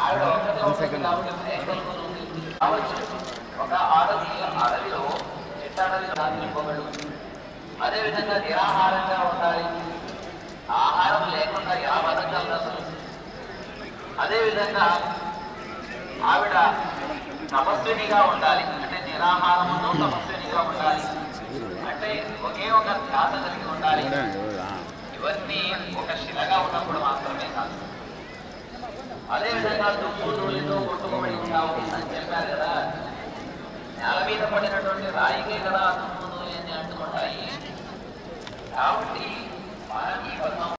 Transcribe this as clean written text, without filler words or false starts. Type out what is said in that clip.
ఒక అడవిలో చెట్టడవిలో నింపబడు. అదేవిధంగా నిరాహారంగా ఉండాలి, ఆహారం లేకుండా ఎలా బతకగలదు అసలు. అదేవిధంగా ఆవిడ తపస్వినిగా ఉండాలి, అంటే నిరాహారముతో తపస్వినిగా ఉండాలి, అంటే ఒకే ఒక ధ్యాస కలిగి ఉండాలి. ఇవన్నీ ఒక శిలగా ఉన్నప్పుడు మాత్రమే కాదు. అదేవిధంగా దుమ్ము ధూళితో కొట్టుకోబడి ఉంటాము అని చెప్పారు కదా. నేల మీద పడినటువంటి రాయికే కదా దుమ్ము ధూళి అని అంటుకుంటాయి. కాబట్టి మనం ఈ